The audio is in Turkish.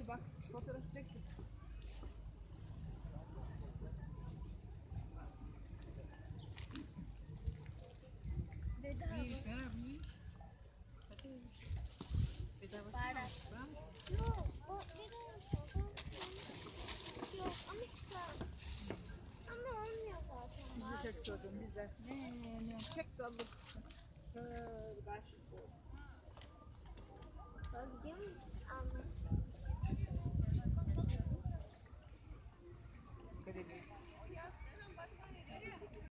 Hadi bak fotoğraf çek. Bedava. İyi, vermiş. Hadi. Bedava Para. sana. Yok, o bedava. Yok ama çıkar. Ama olmuyor zaten. Bizi çek çocuğum bize. Ne çek sallık. Şöyle karşı. Bak gidiyor musun?